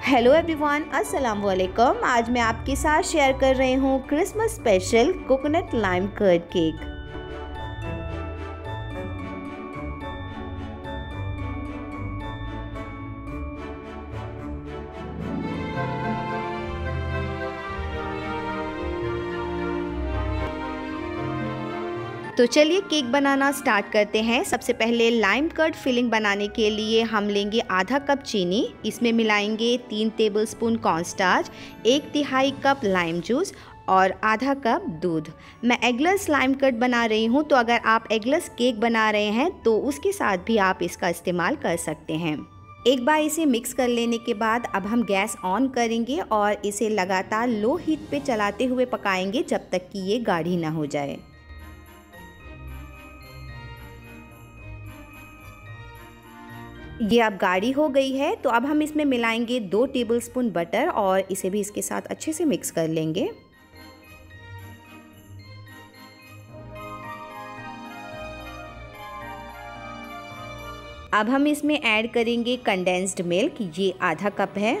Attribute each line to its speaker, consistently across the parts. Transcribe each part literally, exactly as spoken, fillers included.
Speaker 1: Hello everyone, अस्सलाम वालेकुम। आज मैं आपके साथ शेयर कर रही हूँ Christmas special coconut lime curd cake. तो चलिए केक बनाना स्टार्ट करते हैं। सबसे पहले लाइम कर्ड फिलिंग बनाने के लिए हम लेंगे आधा कप चीनी, इसमें मिलाएंगे तीन टेबलस्पून कॉर्नस्टार्च, एक तिहाई कप लाइम जूस और आधा कप दूध। मैं एगलेस लाइम कर्ड बना रही हूँ, तो अगर आप एगलेस केक बना रहे हैं तो उसके साथ भी आप इसका इस्तेमाल कर सकते हैं। एक बार इसे मिक्स कर लेने के बाद अब हम गैस ऑन करेंगे और इसे लगातार लो हीट पे चलाते हुए पकाएंगे जब तक कि ये गाढ़ी ना हो जाए। ये अब गाढ़ी हो गई है, तो अब हम इसमें मिलाएंगे दो टेबलस्पून बटर और इसे भी इसके साथ अच्छे से मिक्स कर लेंगे। अब हम इसमें ऐड करेंगे कंडेंस्ड मिल्क, ये आधा कप है।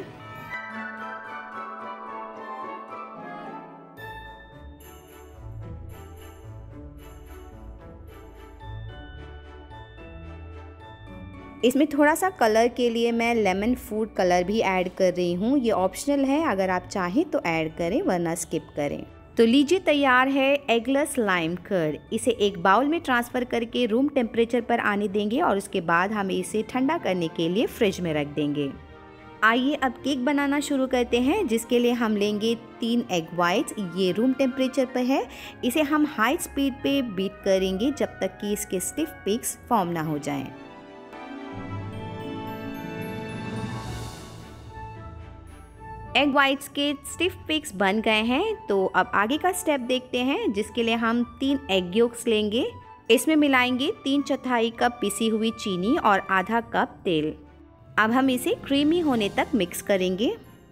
Speaker 1: इसमें थोड़ा सा कलर के लिए मैं लेमन फूड कलर भी ऐड कर रही हूँ। ये ऑप्शनल है, अगर आप चाहें तो ऐड करें वरना स्किप करें। तो लीजिए तैयार है एगलेस लाइम कर्ड। इसे एक बाउल में ट्रांसफ़र करके रूम टेम्परेचर पर आने देंगे और उसके बाद हम इसे ठंडा करने के लिए फ्रिज में रख देंगे। आइए अब केक बनाना शुरू करते हैं, जिसके लिए हम लेंगे तीन एग वाइट्स। ये रूम टेम्परेचर पर है। इसे हम हाई स्पीड पे बीट करेंगे जब तक कि इसके स्टिफ पिक्स फॉर्म ना हो जाएं। एग वाइट्स के स्टिफ पिक्स बन गए हैं, तो अब आगे का स्टेप देखते हैं, जिसके लिए हम तीन एग योक्स लेंगे। इसमें मिलाएंगे तीन चौथाई कप पिसी हुई चीनी और आधा कप तेल। अब हम इसे क्रीमी होने तक मिक्स करेंगे।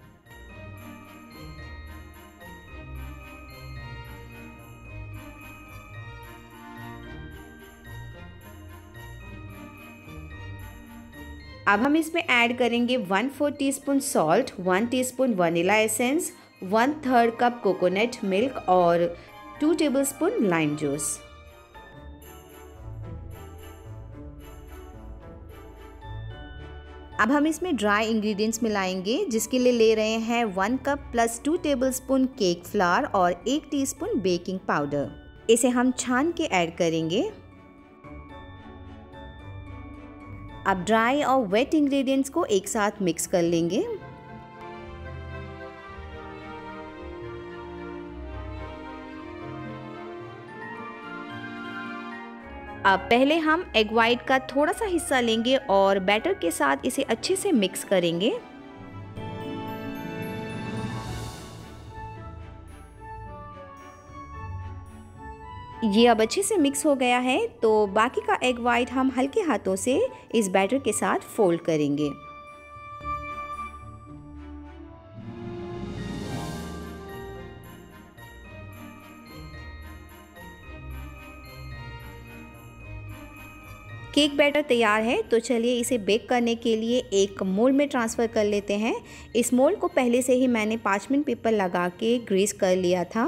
Speaker 1: अब हम इसमें ऐड करेंगे one four teaspoon salt, one teaspoon vanilla essence, one third cup coconut milk और टू टेबलस्पून लाइम जूस। अब हम इसमें ड्राई इंग्रेडिएंट्स मिलाएंगे, जिसके लिए ले रहे हैं one cup plus two tablespoon cake flour और एक टीस्पून बेकिंग पाउडर। इसे हम छान के ऐड करेंगे। अब ड्राई और वेट इंग्रेडिएंट्स को एक साथ मिक्स कर लेंगे। अब पहले हम एग वाइट का थोड़ा सा हिस्सा लेंगे और बैटर के साथ इसे अच्छे से मिक्स करेंगे। ये अब अच्छे से मिक्स हो गया है, तो बाकी का एग वाइट हम हल्के हाथों से इस बैटर के साथ फोल्ड करेंगे। केक बैटर तैयार है, तो चलिए इसे बेक करने के लिए एक मोल्ड में ट्रांसफ़र कर लेते हैं। इस मोल्ड को पहले से ही मैंने पार्चमेंट पेपर लगा के ग्रीस कर लिया था।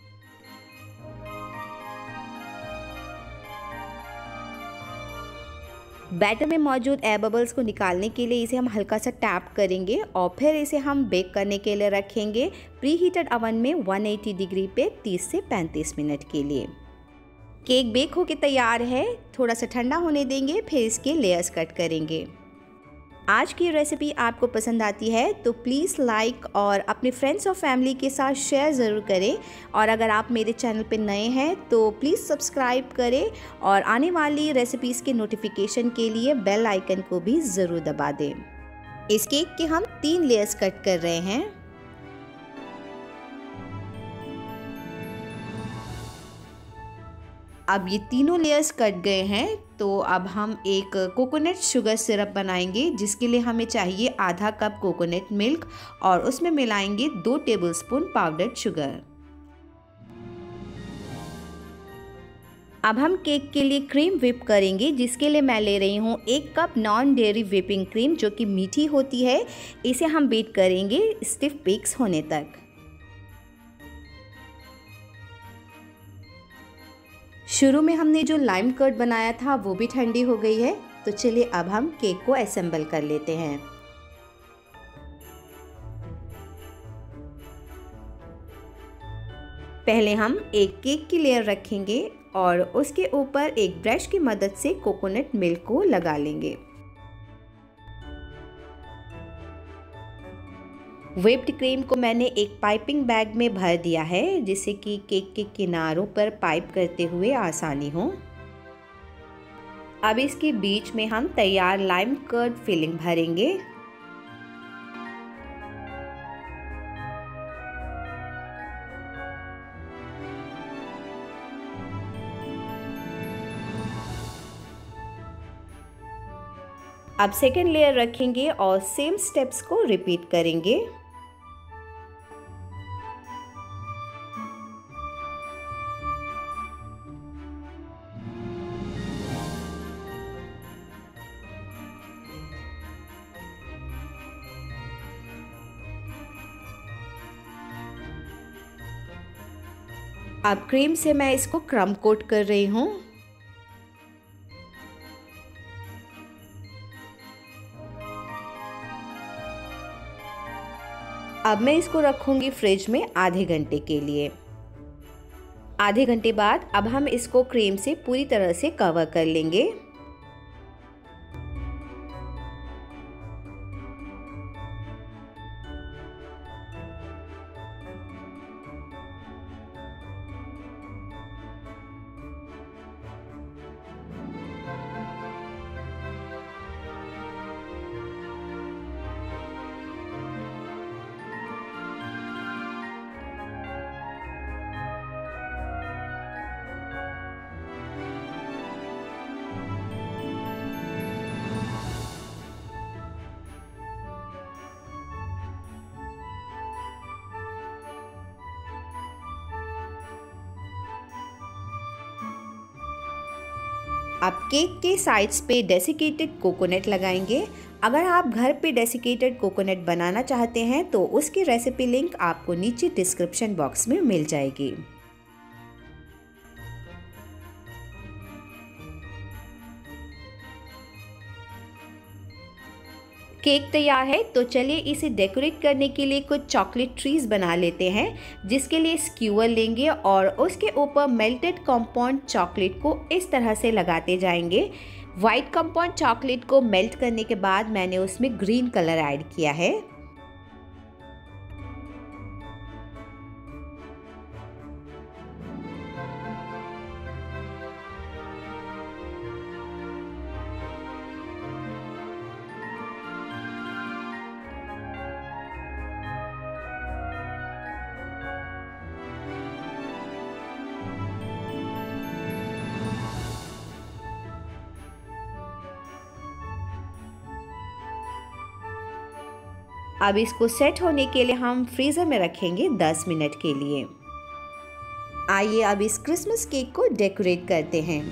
Speaker 1: बैटर में मौजूद एयर बबल्स को निकालने के लिए इसे हम हल्का सा टैप करेंगे और फिर इसे हम बेक करने के लिए रखेंगे प्री हीटेड ओवन में एक सौ अस्सी डिग्री पे तीस से पैंतीस मिनट के लिए। केक बेक होके तैयार है, थोड़ा सा ठंडा होने देंगे, फिर इसके लेयर्स कट करेंगे। आज की रेसिपी आपको पसंद आती है तो प्लीज़ लाइक और अपने फ्रेंड्स और फैमिली के साथ शेयर ज़रूर करें। और अगर आप मेरे चैनल पे नए हैं तो प्लीज़ सब्सक्राइब करें और आने वाली रेसिपीज़ के नोटिफिकेशन के लिए बेल आइकन को भी ज़रूर दबा दें। इस केक के हम तीन लेयर्स कट कर रहे हैं। अब ये तीनों लेयर्स कट गए हैं, तो अब हम एक कोकोनट शुगर सिरप बनाएंगे, जिसके लिए हमें चाहिए आधा कप कोकोनट मिल्क और उसमें मिलाएंगे दो टेबलस्पून पाउडर्ड शुगर। अब हम केक के लिए क्रीम व्हिप करेंगे, जिसके लिए मैं ले रही हूँ एक cup non dairy whipping cream जो कि मीठी होती है। इसे हम बीट करेंगे स्टिफ पीक्स होने तक। शुरू में हमने जो लाइम कर्ड बनाया था वो भी ठंडी हो गई है, तो चलिए अब हम केक को असेंबल कर लेते हैं। पहले हम एक केक की लेयर रखेंगे और उसके ऊपर एक ब्रश की मदद से कोकोनट मिल्क को लगा लेंगे। व्हिप्ड क्रीम को मैंने एक पाइपिंग बैग में भर दिया है, जिससे कि केक के किनारों पर पाइप करते हुए आसानी हो। अब इसके बीच में हम तैयार लाइम कर्ड फिलिंग भरेंगे। अब सेकेंड लेयर रखेंगे और सेम स्टेप्स को रिपीट करेंगे। अब क्रीम से मैं इसको क्रम कोट कर रही हूँ। अब मैं इसको रखूंगी फ्रिज में आधे घंटे के लिए। आधे घंटे बाद अब हम इसको क्रीम से पूरी तरह से कवर कर लेंगे। अब केक के साइड्स पे डेसिकेटेड कोकोनट लगाएंगे। अगर आप घर पे डेसिकेटेड कोकोनट बनाना चाहते हैं तो उसकी रेसिपी लिंक आपको नीचे डिस्क्रिप्शन बॉक्स में मिल जाएगी। केक तैयार है, तो चलिए इसे डेकोरेट करने के लिए कुछ चॉकलेट ट्रीज बना लेते हैं, जिसके लिए स्क्यूअर लेंगे और उसके ऊपर मेल्टेड कंपाउंड चॉकलेट को इस तरह से लगाते जाएंगे। वाइट कंपाउंड चॉकलेट को मेल्ट करने के बाद मैंने उसमें ग्रीन कलर ऐड किया है। अब इसको सेट होने के लिए हम फ्रीज़र में रखेंगे दस मिनट के लिए। आइए अब इस क्रिसमस केक को डेकोरेट करते हैं।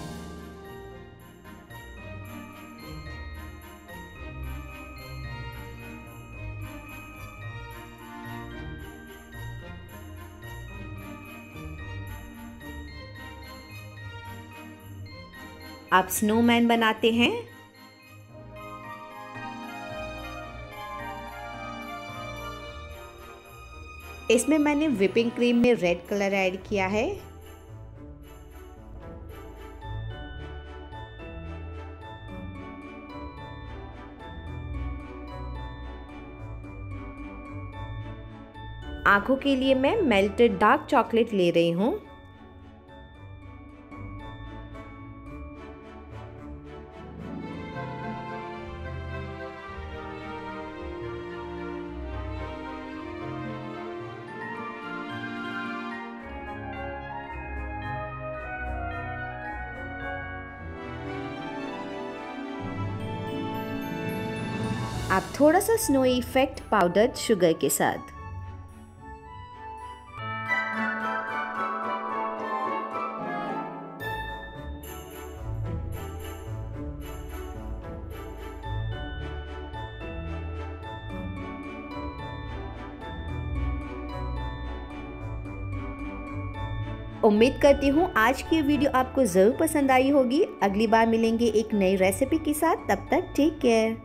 Speaker 1: अब स्नोमैन बनाते हैं। इसमें मैंने व्हिपिंग क्रीम में रेड कलर ऐड किया है। आंखों के लिए मैं मेल्टेड डार्क चॉकलेट ले रही हूँ। अब थोड़ा सा स्नोई इफेक्ट पाउडर्ड शुगर के साथ। उम्मीद करती हूँ आज की वीडियो आपको ज़रूर पसंद आई होगी। अगली बार मिलेंगे एक नई रेसिपी के साथ, तब तक टेक केयर।